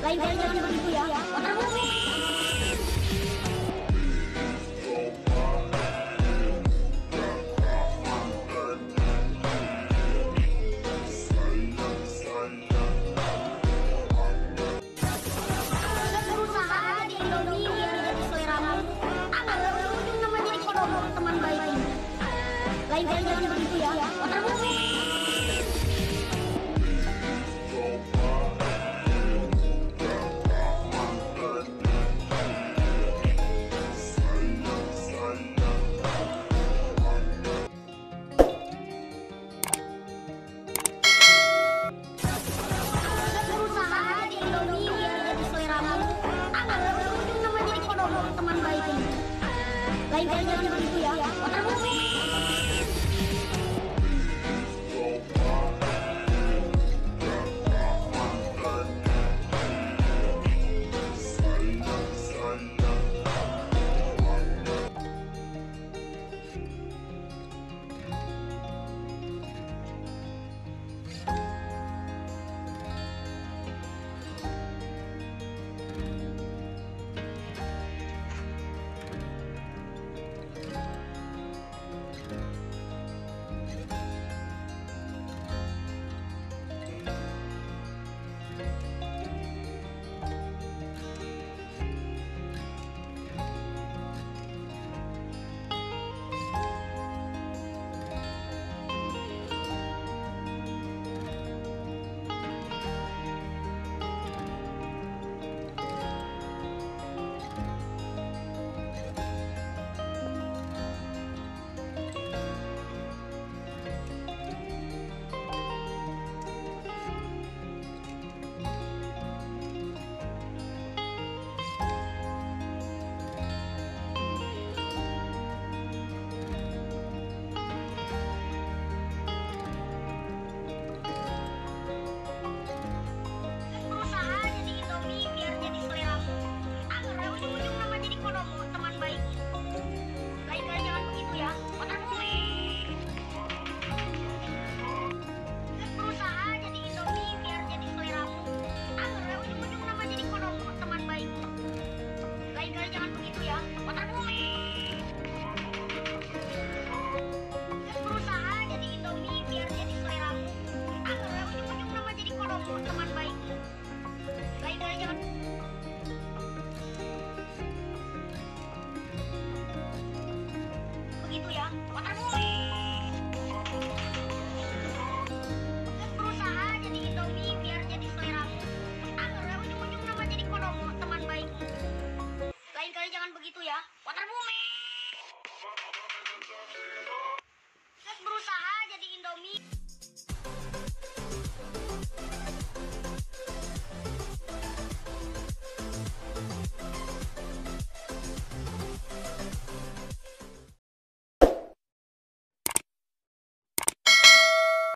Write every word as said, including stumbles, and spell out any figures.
Lain kali jangan begitu ya. Water moving. Berusaha di Indomie biar jadi seleramu. Anak berujung nama jadi kodomo teman baik ini. Lain kali jangan begitu ya. Water moving. Berusaha di Indomie biar jadi seleramu. Anak berujung nama jadi kodomo teman baik ini. Lain kali jangan begitu ya. Water moving.